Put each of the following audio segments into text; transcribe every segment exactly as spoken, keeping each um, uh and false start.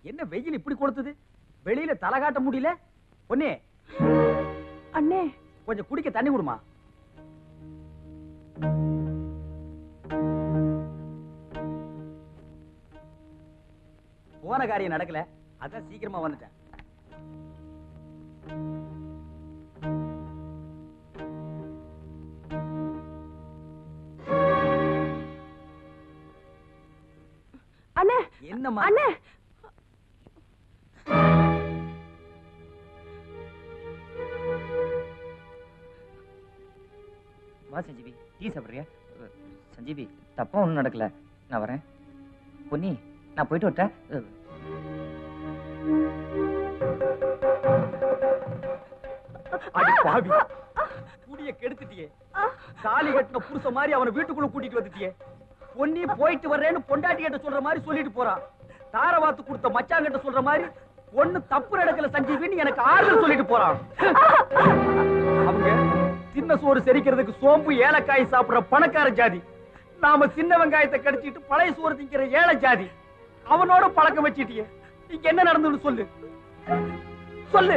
என்ன வெயில் இப்படி கொளுத்துது? வெளியில தலை காட்ட முடியல. பொன்னே அண்ணே, கொஞ்சம் குடிக்க தண்ணி கொடுமா. போன காரியம் நடக்கல, அதான் சீக்கிரமா வந்துட்டேன். அண்ணே, என்னம்மா? அண்ணே, வா சஞ்சீவி, டீ சாப்பிடுறியா? சஞ்சீவி, தப்பா ஒண்ணும் நடக்கல, நான் வரேன். பொன்னி, நான் போயிட்டு வரட்டேன். அடி பாவி, குடிய கெடுத்துட்டியே. தாலி கட்டின புருஷ மாதிரி அவனை வீட்டுக்குள்ள கூட்டிட்டு வந்துட்டியே. பொன்னி போயிட்டு வர்றேன்னு பொண்டாட்டி கிட்ட சொல்ற மாதிரி சொல்லிட்டு போறான். தாரவாத்து கொடுத்த மச்சாங்கிட்ட சொல்ற மாதிரி ஒண்ணு தப்பு நடக்கல சஞ்சீவின்னு எனக்கு ஆறுதல் சொல்லிட்டு போறான். அவங்க சின்ன சோறு செரிக்கிறதுக்கு சோம்பு ஏலக்காய் சாப்பிடுற பணக்கார ஜாதி. நாம சின்ன வெங்காயத்தை கடிச்சிட்டு பழைய சோறு திங்கிற ஏழை ஜாதி. அவனோட பழக்கம் வச்சிட்டியே. இங்க என்ன நடந்ததுன்னு சொல்லு சொல்லு.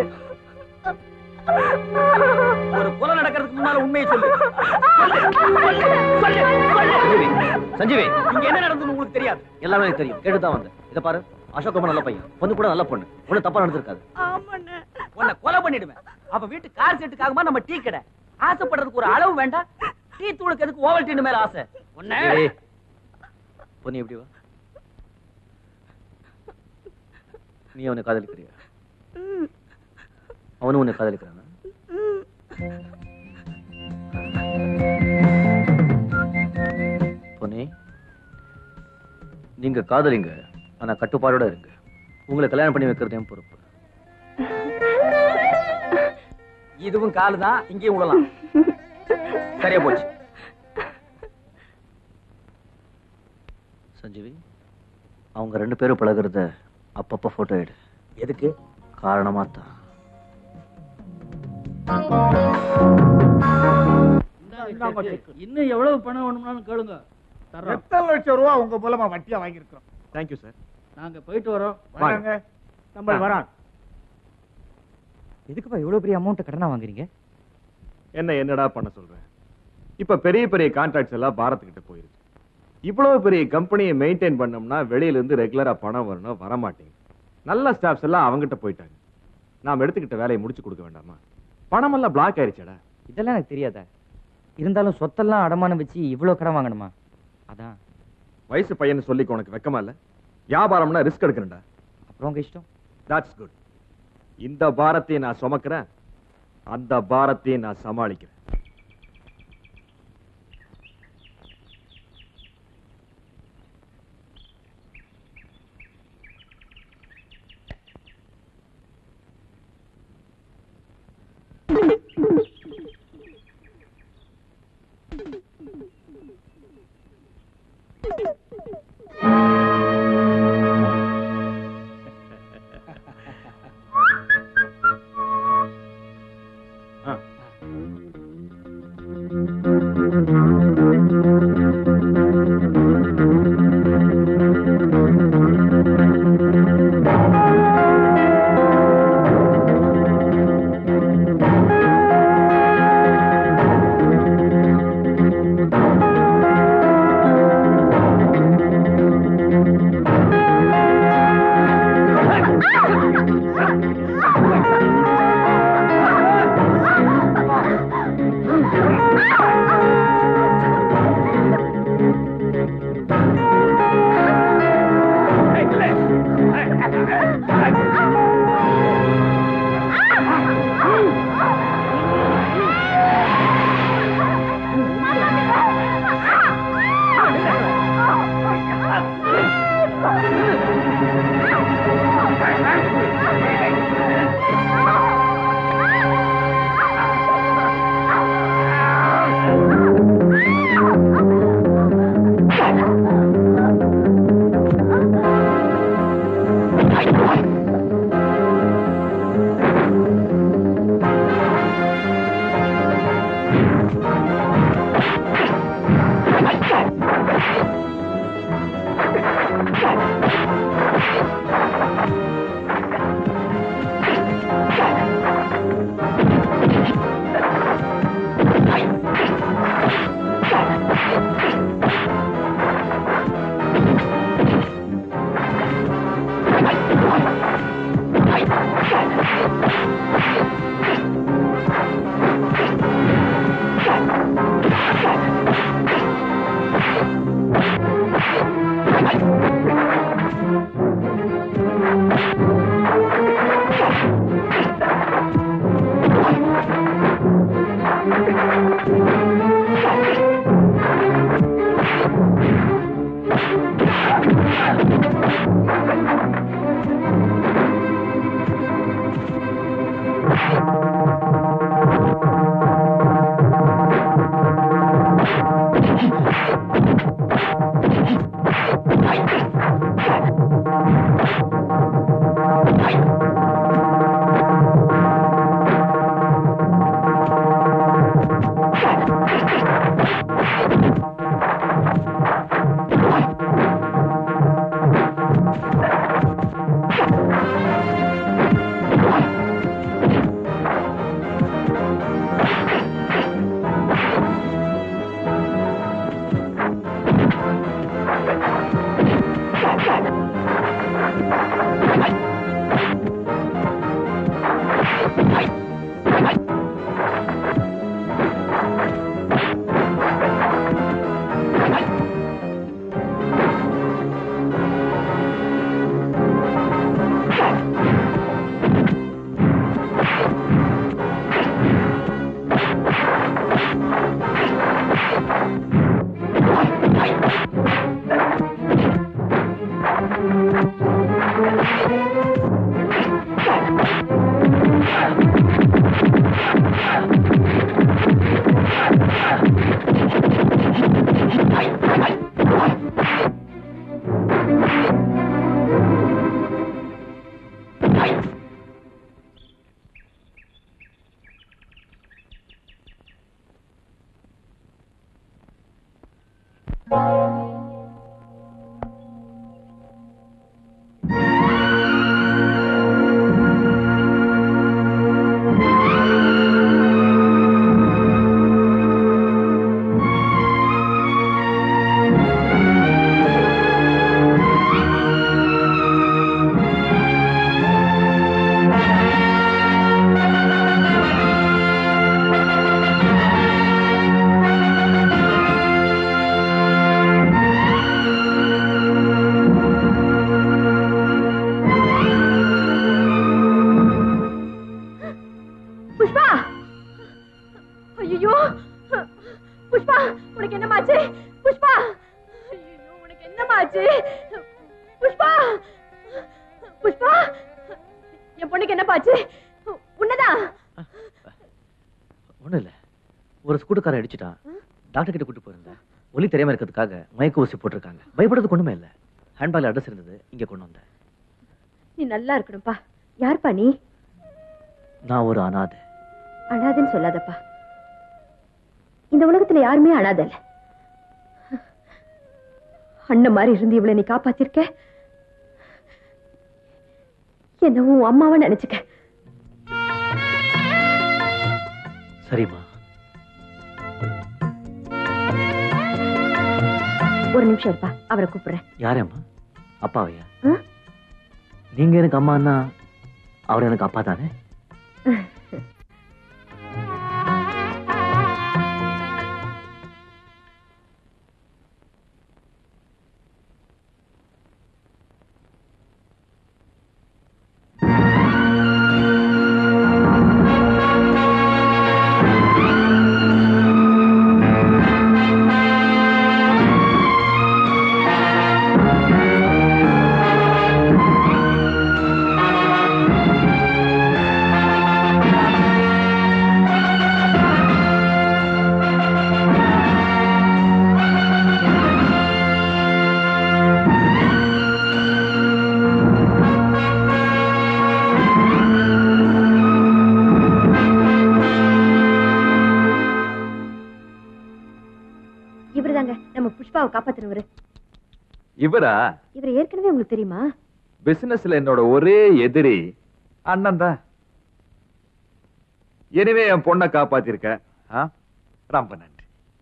ஒரு கொலை நடக்கிறதுக்கு முன்னால உண்மையை சொல்லு. சஞ்சீவி, இங்க என்ன நடந்ததுன்னு உங்களுக்கு தெரியாது? எல்லாமே எனக்கு தெரியும், கேட்டுதான் வந்தேன். இத பாரு, அசோக் ரொம்ப நல்ல பையன், பொண்ணு கூட நல்ல பொண்ணு, ஒண்ணு தப்பா நடந்திருக்காது. உன்னை கொலை பண்ணிடுவேன். அவ வீட்டு கார் செட்டுக்காகமா நம்ம டீ கடை. ஆசைப்படுறதுக்கு ஒரு அளவு வேண்டாம். டீ தூளுக்கு எதுக்கு ஓவல் டீ மேல ஆசை? உன்னை பொண்ணு எப்படி வா? நீ அவனை காதலிக்கிறியா? அவனும் உன்னை காதலிக்கிறானா? பொன்னி, நீங்க காதலிங்க, ஆனா கட்டுப்பாடோட இருங்க. உங்களை கல்யாணம் பண்ணி வைக்கிறது என் பொறுப்பு. இதுவும் காலுதான், இங்கேயும் விடலாம். சரியா போச்சு. சஞ்சீவி, அவங்க ரெண்டு பேரும் பழகுறத அப்பப்ப போட்டோ எடு. எதுக்கு? காரணமா தான். இன்னும் எவ்வளவு பணம் வேணும்னாலும் கேளுங்க. எத்தனை லட்சம் ரூபா உங்க மூலமா வட்டியா வாங்கியிருக்கோம். Thank you sir. நாங்க போயிட்டு வரோம். வாங்க, நம்ம வரோம். எதுக்குப்பா இவ்வளவு பெரிய அமௌண்ட் கடனா வாங்குறீங்க? என்ன என்னடா பண்ண சொல்றேன்? இப்ப பெரிய பெரிய கான்ட்ராக்ட்ஸ் எல்லாம் பாரத் கிட்ட போயிருச்சு. இவ்வளவு பெரிய கம்பெனியை மெயின்டைன் பண்ணோம்னா வெளியில இருந்து ரெகுலரா பணம் வரணும், வர மாட்டேங்குது. நல்ல ஸ்டாஃப்ஸ் எல்லாம் அவங்கிட்ட போயிட்டாங்க. நாம எடுத்துக்கிட்ட வேலையை முடிச்சு கொடுக்க வேண்டாமா? பணம் எல்லாம் பிளாக் ஆயிருச்சடா. இதெல்லாம் எனக்கு தெரியாதா? இருந்தாலும் சொத்தெல்லாம் அடமானம் வச்சு இவ்வளவு கடன் வாங்கணுமா? அதான். வயசு பையன் சொல்லிக்க உனக்கு வெக்கமா இல்ல? வியாபாரம்னா ரிஸ்க் எடுக்கணும்டா. அப்புறம் உங்க இஷ்டம். That's good. இந்த பாரத்தை நான் சுமக்கிறேன், அந்த பாரத்தை நான் சமாளிக்கிறேன். அடிச்சுட்டான். டாக்டர் கிட்ட கூட்டு போயிருந்தேன். ஒலி தெரியாம இருக்கிறதுக்காக மயக்க ஊசி போட்டிருக்காங்க. பயப்படுறதுக்கு ஒண்ணுமே இல்ல. ஹேண்ட்பேக்ல அட்ரஸ் இருந்தது, இங்க கொண்டு வந்தேன். நீ நல்லா இருக்கணும்பா. யார்ப்பா நீ? நான் ஒரு அனாதை. அனாதைன்னு சொல்லாதப்பா. இந்த உலகத்துல யாருமே அனாதை இல்ல. அண்ணன் மாதிரி இருந்து இவளை நீ காப்பாத்திருக்க. என்னவும் அம்மாவை நினைச்சுக்க. சரிம்மா. ஒரு நிமிஷம் இருப்பா, அவரை கூப்பிடுறேன். யாரம்மா? அப்பாவையா? நீங்க எனக்கு அம்மான்னா அவர் எனக்கு அப்பா தானே? காப்பாத்துறவரு இவரா? இவர் ஏற்கனவே உங்களுக்கு தெரியுமா? பிசினஸ்ல என்னோட ஒரே எதிரி அண்ணன் தான். எனவே என் பொண்ணை காப்பாத்திருக்க, ரொம்ப நன்றி.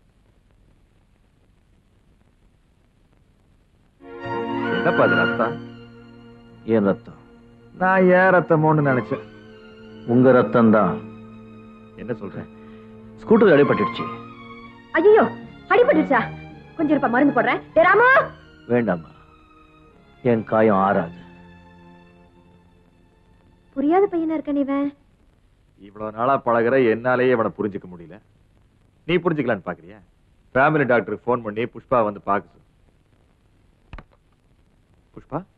என்னப்பா அது ரத்தம்? ஏன் ரத்தம்? நான் ஏன் ரத்தமோன்னு நினைச்சேன். உங்க ரத்தம் தான். என்ன சொல்றேன்? ஸ்கூட்டர் அடிபட்டுடுச்சு. ஐயோ, அடிபட்டுச்சா? கொஞ்சம் இருப்பா, மருந்து போடுறேன். ராமா, வேண்டாமா, என் காயம் ஆறாது. புரியாத பையனா இருக்க நீவன். இவ்வளவு நாளா பழகுற என்னாலேயே இவனை புரிஞ்சுக்க முடியல. நீ புரிஞ்சுக்கலான்னு பாக்குறியா? ஃபேமிலி டாக்டருக்கு போன் பண்ணி புஷ்பா வந்து பாக்க. புஷ்பா